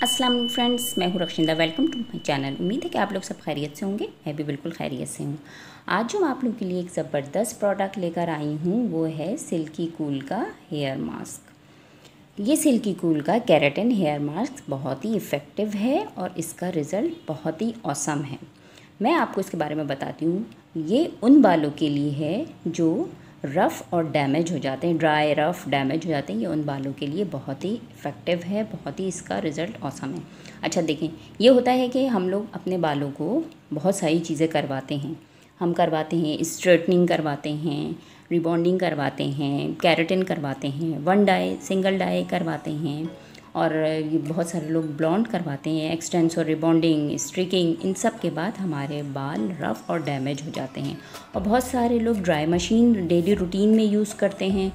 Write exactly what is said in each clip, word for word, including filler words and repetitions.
अस्सलाम वालेकुम फ्रेंड्स, मैं हूँ Rakshinda. Welcome to my channel. उम्मीद है कि आप लोग सब खैरियत से होंगे। मैं भी बिल्कुल खैरियत से हूँ। आज जो मैं आप लोग के लिए एक ज़बरदस्त प्रोडक्ट लेकर आई हूँ वो है सिल्की कूल का हेयर मास्क। ये सिल्की कूल का केराटिन हेयर मास्क बहुत ही इफ़ेक्टिव है और इसका रिज़ल्ट बहुत ही ऑसम है। मैं आपको इसके बारे में बताती हूँ। ये उन बालों के लिए है जो रफ़ और डैमेज हो जाते हैं, ड्राई रफ़ डैमेज हो जाते हैं। ये उन बालों के लिए बहुत ही इफ़ेक्टिव है, बहुत ही इसका रिज़ल्ट ऑसम है। अच्छा देखें, ये होता है कि हम लोग अपने बालों को बहुत सारी चीज़ें करवाते हैं। हम करवाते हैं स्ट्रेटनिंग करवाते हैं, रिबॉन्डिंग करवाते हैं, केराटिन करवाते हैं, वन डाई सिंगल डाई करवाते हैं और ये बहुत सारे लोग ब्लॉन्ड करवाते हैं, एक्सटेंसर, रिबॉन्डिंग, स्ट्रिकिंग। इन सब के बाद हमारे बाल रफ़ और डैमेज हो जाते हैं। और बहुत सारे लोग ड्राई मशीन डेली रूटीन में यूज़ करते हैं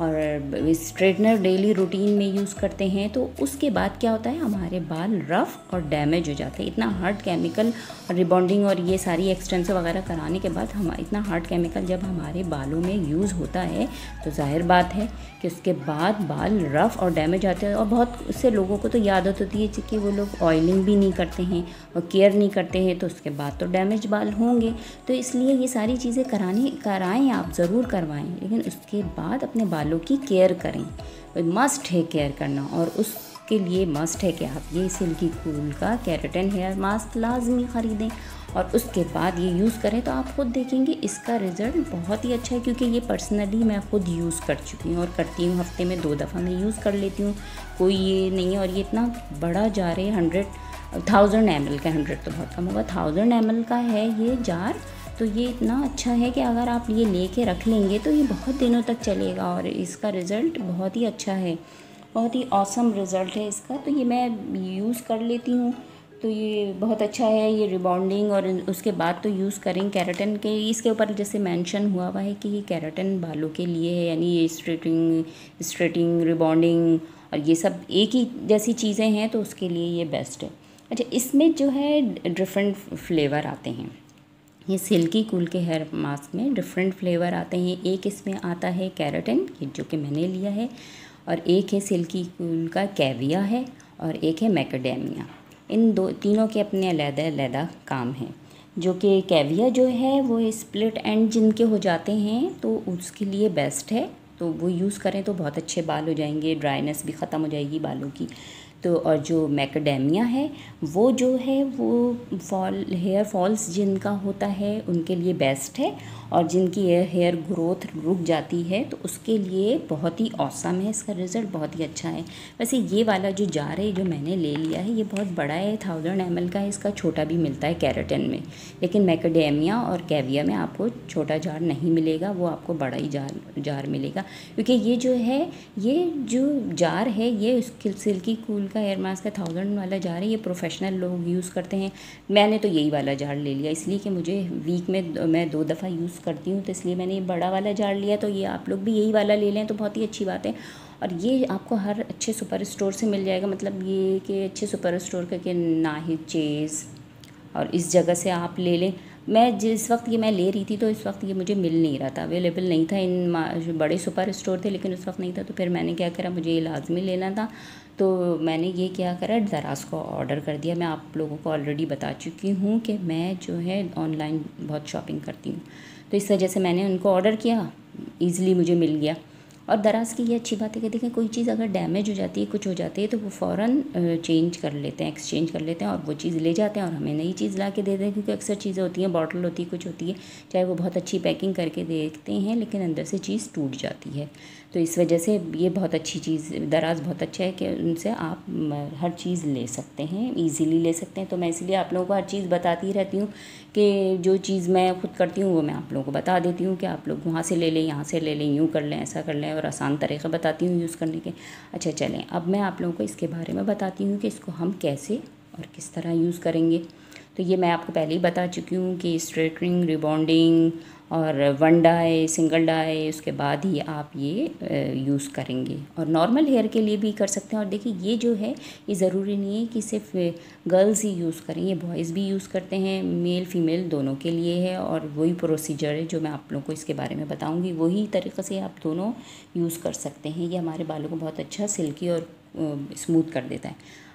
और स्ट्रेटनर डेली रूटीन में यूज़ करते हैं, तो उसके बाद क्या होता है, हमारे बाल रफ़ और डैमेज हो जाते हैं। इतना हार्ड केमिकल रिबॉन्डिंग और ये सारी एक्सटेंसर वगैरह कराने के बाद हम इतना हार्ड केमिकल जब हमारे बालों में यूज़ होता है तो जाहिर बात है कि उसके बाद बाल रफ़ और डैमेज आते हैं। और बहुत से लोगों को तो ये आदत होती है कि वो लोग ऑयलिंग भी नहीं करते हैं और केयर नहीं करते हैं, तो उसके बाद तो डैमेज बाल होंगे। तो इसलिए ये सारी चीज़ें करानी कराएं, आप ज़रूर करवाएं, लेकिन उसके बाद अपने बालों की केयर करें। मस्ट है केयर करना, और उसके लिए मस्ट है कि आप ये सिल्की कूल का केराटिन हेयर मास्क लाजमी ख़रीदें और उसके बाद ये यूज़ करें। तो आप ख़ुद देखेंगे इसका रिज़ल्ट बहुत ही अच्छा है, क्योंकि ये पर्सनली मैं ख़ुद यूज़ कर चुकी हूँ और करती हूँ। हफ्ते में दो दफ़ा मैं यूज़ कर लेती हूँ, कोई ये नहीं है। और ये इतना बड़ा जार है, हंड्रेड थाउजेंड एम एल का, हंड्रेड तो बहुत कम होगा, थाउजेंड एम एल का है ये जार। तो ये इतना अच्छा है कि अगर आप ये ले कर रख लेंगे तो ये बहुत दिनों तक चलेगा और इसका रिज़ल्ट बहुत ही अच्छा है, बहुत ही ऑसम रिज़ल्ट है इसका। तो ये मैं यूज़ कर लेती हूँ, तो ये बहुत अच्छा है। ये रिबॉन्डिंग और उसके बाद तो यूज़ करें केराटिन के, इसके ऊपर जैसे मेंशन हुआ हुआ है कि ये केराटिन बालों के लिए है, यानी ये स्ट्रेटिंग स्ट्रेटिंग रिबॉन्डिंग और ये सब एक ही जैसी चीज़ें हैं, तो उसके लिए ये बेस्ट है। अच्छा, इसमें जो है डिफरेंट फ्लेवर आते हैं। ये सिल्की कूल के हेयर मास्क में डिफरेंट फ्लेवर आते हैं। एक इसमें आता है केराटिन, जो कि मैंने लिया है, और एक है सिल्की कूल का कैविया है, और एक है मैकेडेमिया। इन दो तीनों के अपने अलग अलग काम हैं। जो कि कैविया जो है वो स्प्लिट एंड जिनके हो जाते हैं तो उसके लिए बेस्ट है, तो वो यूज़ करें तो बहुत अच्छे बाल हो जाएंगे, ड्राइनेस भी ख़त्म हो जाएगी बालों की। तो और जो मैकेडेमिया है वो जो है वो फॉल हेयर फॉल्स जिनका होता है उनके लिए बेस्ट है, और जिनकी हेयर ग्रोथ रुक जाती है तो उसके लिए बहुत ही ऑसम है। इसका रिज़ल्ट बहुत ही अच्छा है। वैसे ये वाला जो जार है जो मैंने ले लिया है ये बहुत बड़ा है, थाउजेंड एम एल का है। इसका छोटा भी मिलता है केराटिन में, लेकिन मैकेडेमिया और कैविया में आपको छोटा जार नहीं मिलेगा, वो आपको बड़ा ही जार जार मिलेगा। क्योंकि ये जो है ये जो जार है ये सिल्की कूल का हेयर मास्क का थाउजेंड वाला जार है, ये प्रोफेशनल लोग यूज़ करते हैं। मैंने तो यही वाला जार ले लिया, इसलिए कि मुझे वीक में मैं दो दफ़ा यूज़ करती हूँ, तो इसलिए मैंने ये बड़ा वाला जार लिया। तो ये आप लोग भी यही वाला ले लें तो बहुत ही अच्छी बात है। और ये आपको हर अच्छे सुपर स्टोर से मिल जाएगा, मतलब ये कि अच्छे सुपर स्टोर का कि नाहिद चेज़ और इस जगह से आप ले लें। मैं जिस वक्त ये मैं ले रही थी तो इस वक्त ये मुझे मिल नहीं रहा था, अवेलेबल नहीं था। इन बड़े सुपर स्टोर थे लेकिन उस वक्त नहीं था, तो फिर मैंने क्या करा, मुझे ये लाजमी लेना था, तो मैंने ये क्या करा, दराज को ऑर्डर कर दिया। मैं आप लोगों को ऑलरेडी बता चुकी हूँ कि मैं जो है ऑनलाइन बहुत शॉपिंग करती हूँ, तो इस वजह से मैंने उनको ऑर्डर किया, ईज़िली मुझे मिल गया। और दराज की ये अच्छी बात है कि देखें कोई चीज़ अगर डैमेज हो जाती है, कुछ हो जाती है, तो वो फ़ौरन चेंज कर लेते हैं, एक्सचेंज कर लेते हैं और वो चीज़ ले जाते हैं और हमें नई चीज़ ला के दे दें। क्योंकि अक्सर चीज़ें होती हैं, बॉटल होती है, कुछ होती है, चाहे वो बहुत अच्छी पैकिंग करके देखते हैं लेकिन अंदर से चीज़ टूट जाती है। तो इस वजह से ये बहुत अच्छी चीज़, दराज बहुत अच्छा है कि उनसे आप हर चीज़ ले सकते हैं, ईज़िली ले सकते हैं। तो मैं इसलिए आप लोगों को हर चीज़ बताती रहती हूँ कि जो चीज़ मैं खुद करती हूँ वो मैं आप लोगों को बता देती हूँ कि आप लोग वहाँ से ले लें, यहाँ से ले लें, यूँ कर लें, ऐसा कर लें, और आसान तरीक़े बताती हूँ यूज़ करने के। अच्छा चलें, अब मैं आप लोगों को इसके बारे में बताती हूँ कि इसको हम कैसे और किस तरह यूज़ करेंगे। तो ये मैं आपको पहले ही बता चुकी हूँ कि स्ट्रेटनिंग, रिबॉन्डिंग और वन डाई, सिंगल डाई, उसके बाद ही आप ये यूज़ करेंगे। और नॉर्मल हेयर के लिए भी कर सकते हैं। और देखिए ये जो है ये ज़रूरी नहीं है कि सिर्फ गर्ल्स ही यूज़ करें, ये बॉयज़ भी यूज़ करते हैं, मेल फीमेल दोनों के लिए है। और वही प्रोसीजर है जो मैं आप लोगों को इसके बारे में बताऊँगी, वही तरीक़े से आप दोनों यूज़ कर सकते हैं। ये हमारे बालों को बहुत अच्छा सिल्की और स्मूथ कर देता है।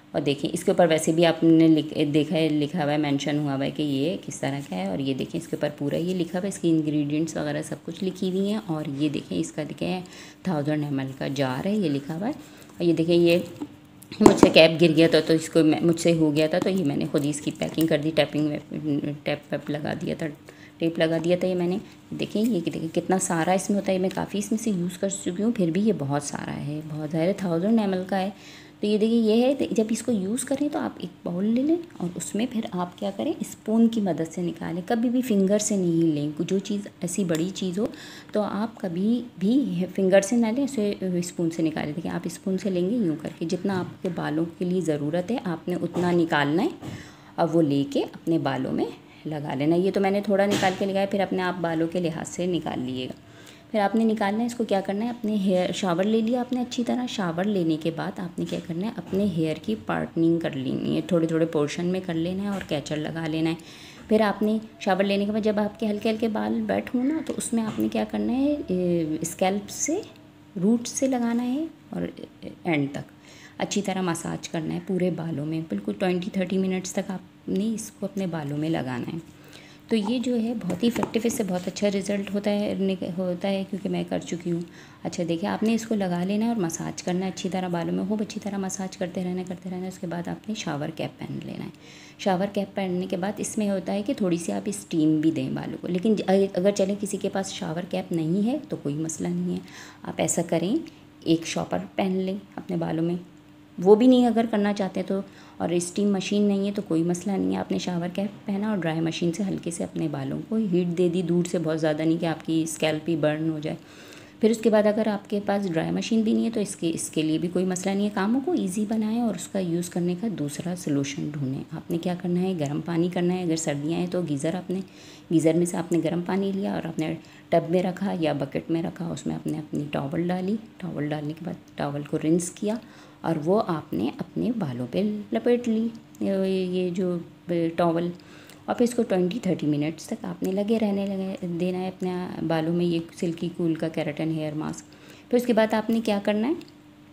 और देखें इसके ऊपर वैसे भी आपने लिख देखा है, लिखा हुआ है, मेंशन हुआ हुआ है कि ये किस तरह का है। और ये देखें इसके ऊपर पूरा ये लिखा हुआ है, इसकी इंग्रेडिएंट्स वगैरह सब कुछ लिखी हुई हैं। और ये देखें इसका देखें थाउजेंड एम एल का जार है, ये लिखा हुआ है। और ये देखें ये मुझसे कैप गिर गया था तो इसको मुझसे हो गया था, तो ये मैंने खुद ही इसकी पैकिंग कर दी, टैपिंग टैप वैप लगा दिया था, टेप लगा दिया था ये मैंने। देखें ये देखिए कितना सारा इसमें होता है, मैं काफ़ी इसमें से यूज़ कर चुकी हूँ, फिर भी ये बहुत सारा है, बहुत ज़्यादा थाउजेंड एम एल का है। तो ये देखिए ये है, जब इसको यूज़ करें तो आप एक बाउल ले लें और उसमें फिर आप क्या करें, स्पून की मदद से निकालें, कभी भी फिंगर से नहीं लें। जो चीज़ ऐसी बड़ी चीज़ हो तो आप कभी भी फिंगर से ना लें, उसे स्पून से निकालें। देखिए आप स्पून से लेंगे यूँ करके, जितना आपके बालों के लिए ज़रूरत है आपने उतना निकालना है और वो लेके अपने बालों में लगा लेना। ये तो मैंने थोड़ा निकाल के लगाया, फिर अपने आप बालों के लिहाज से निकाल लीजिएगा। फिर आपने निकालना है, इसको क्या करना है, अपने हेयर शावर ले लिया आपने अच्छी तरह। शावर लेने के बाद आपने क्या करना है, अपने हेयर की पार्टनिंग कर लेनी है, थोड़े थोड़े पोर्शन में कर लेना है और कैचर लगा लेना है। फिर आपने शावर लेने के बाद जब आपके हल्के हल्के बाल बैठ हों ना, तो उसमें आपने क्या करना है, स्कैल्प से रूट से लगाना है और एंड तक अच्छी तरह मसाज करना है पूरे बालों में, बिल्कुल ट्वेंटी थर्टी मिनट्स तक आपने इसको अपने बालों में लगाना है। तो ये जो है बहुत ही इफेक्टिव, इससे बहुत अच्छा रिज़ल्ट होता है होता है क्योंकि मैं कर चुकी हूँ। अच्छा देखिए आपने इसको लगा लेना है और मसाज करना है अच्छी तरह बालों में, खूब अच्छी तरह मसाज करते रहना करते रहना उसके बाद आपने शावर कैप पहन लेना है। शावर कैप पहनने के बाद इसमें होता है कि थोड़ी सी आप स्टीम भी दें बालों को, लेकिन अगर चलें किसी के पास शावर कैप नहीं है तो कोई मसला नहीं है, आप ऐसा करें एक शॉपर पहन लें अपने बालों में, वो भी नहीं अगर करना चाहते तो, और स्टीम मशीन नहीं है तो कोई मसला नहीं है। आपने शावर कैप पहना और ड्राई मशीन से हल्के से अपने बालों को हीट दे दी, दूर से, बहुत ज़्यादा नहीं कि आपकी स्कैल्प ही बर्न हो जाए। फिर उसके बाद अगर आपके पास ड्राई मशीन भी नहीं है तो इसके इसके लिए भी कोई मसला नहीं है। कामों को ईजी बनाएं और उसका यूज़ करने का दूसरा सलूशन ढूंढें। आपने क्या करना है, गर्म पानी करना है, अगर सर्दियाँ हैं तो गीज़र आपने गीज़र में से आपने गर्म पानी लिया और अपने टब में रखा या बकेट में रखा, उसमें आपने अपनी टॉवल डाली, टॉवल डालने के बाद टॉवल को रिंस किया और वो आपने अपने बालों पे लपेट ली ये जो टॉवल, और फिर इसको ट्वेंटी थर्टी मिनट्स तक आपने लगे रहने लगे देना है अपने बालों में, ये सिल्की कूल का केराटिन हेयर मास्क। फिर उसके बाद आपने क्या करना है,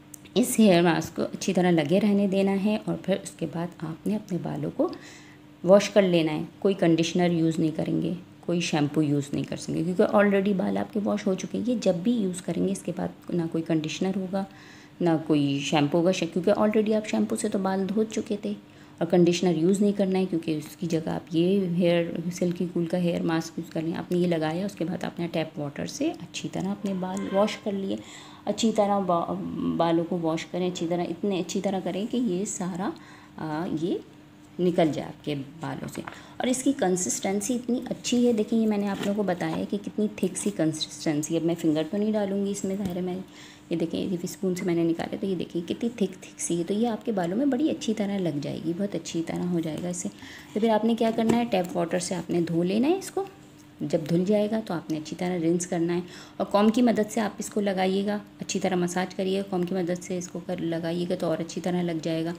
इस हेयर मास्क को अच्छी तरह लगे रहने देना है और फिर उसके बाद आपने अपने बालों को वॉश कर लेना है। कोई कंडीशनर यूज़ नहीं करेंगे, कोई शैम्पू यूज़ नहीं कर सकेंगे क्योंकि ऑलरेडी बाल आपके वॉश हो चुके हैं। ये जब भी यूज़ करेंगे इसके बाद ना कोई कंडीशनर होगा ना कोई शैम्पू होगा, क्योंकि ऑलरेडी आप शैम्पू से तो बाल धो चुके थे। और कंडीशनर यूज़ नहीं करना है क्योंकि उसकी जगह आप ये हेयर सिल्की कूल का हेयर मास्क यूज़ कर लें। आपने ये लगाया, उसके बाद आपने टैप वाटर से अच्छी तरह अपने बाल वॉश कर लिए। अच्छी तरह बा, बालों को वॉश करें अच्छी तरह, इतने अच्छी तरह करें कि ये सारा आ, ये निकल जाए आपके बालों से। और इसकी कंसिस्टेंसी इतनी अच्छी है, देखिए ये मैंने आप लोगों को बताया कि कितनी थिक सी कंसिस्टेंसी। अब मैं फिंगर तो नहीं डालूंगी इसमें, ज़ाहिर है मैं ये देखिए ये स्पून से मैंने निकाला तो ये देखिए कितनी थिक थिक सी है, तो ये आपके बालों में बड़ी अच्छी तरह लग जाएगी, बहुत अच्छी तरह हो जाएगा इससे। तो फिर आपने क्या करना है, टैप वाटर से आपने धो लेना है इसको। जब धुल जाएगा तो आपने अच्छी तरह रिंस करना है और कॉम की मदद से आप इसको लगाइएगा, अच्छी तरह मसाज करिएगा, कॉम की मदद से इसको कर लगाइएगा तो और अच्छी तरह लग जाएगा।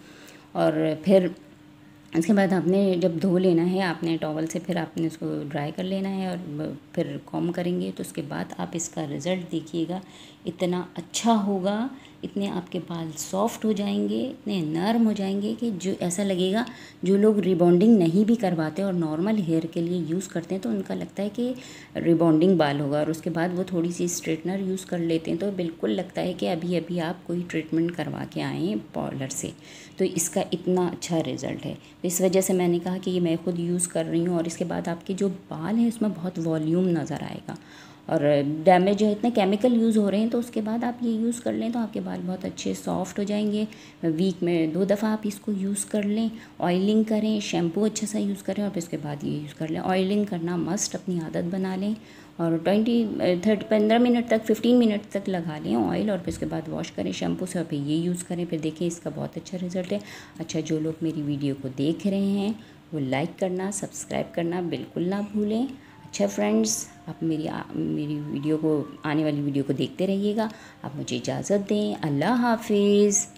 और फिर इसके बाद आपने जब धो लेना है आपने टॉवल से, फिर आपने उसको ड्राई कर लेना है और फिर कॉम करेंगे तो उसके बाद आप इसका रिज़ल्ट देखिएगा, इतना अच्छा होगा, इतने आपके बाल सॉफ्ट हो जाएंगे, इतने नरम हो जाएंगे कि जो ऐसा लगेगा, जो लोग रिबॉन्डिंग नहीं भी करवाते और नॉर्मल हेयर के लिए यूज़ करते हैं तो उनका लगता है कि रिबॉन्डिंग बाल होगा, और उसके बाद वो थोड़ी सी स्ट्रेटनर यूज़ कर लेते हैं तो बिल्कुल लगता है कि अभी अभी आप कोई ट्रीटमेंट करवा के आए हैं पार्लर से। तो इसका इतना अच्छा रिज़ल्ट है, तो इस वजह से मैंने कहा कि ये मैं खुद यूज़ कर रही हूँ। और इसके बाद आपके जो बाल हैं उसमें बहुत वॉल्यूम नज़र आएगा और डैमेज है, इतने केमिकल यूज़ हो रहे हैं तो उसके बाद आप ये यूज़ कर लें तो आपके बाल बहुत अच्छे सॉफ्ट हो जाएंगे। वीक में दो दफ़ा आप इसको यूज़ कर लें, ऑयलिंग करें, शैम्पू अच्छा सा यूज़ करें और फिर उसके बाद ये यूज़ कर लें। ऑयलिंग करना मस्ट अपनी आदत बना लें और ट्वेंटी थर्टी पंद्रह मिनट तक फिफ्टीन मिनट तक लगा लें ऑयल और फिर उसके बाद वॉश करें शैम्पू से और फिर ये यूज़ करें। फिर देखें इसका बहुत अच्छा रिज़ल्ट है। अच्छा, जो लोग मेरी वीडियो को देख रहे हैं वो लाइक करना, सब्सक्राइब करना बिल्कुल ना भूलें। अच्छा फ्रेंड्स, आप मेरी आ, मेरी वीडियो को, आने वाली वीडियो को देखते रहिएगा। आप मुझे इजाज़त दें। अल्लाह हाफिज़।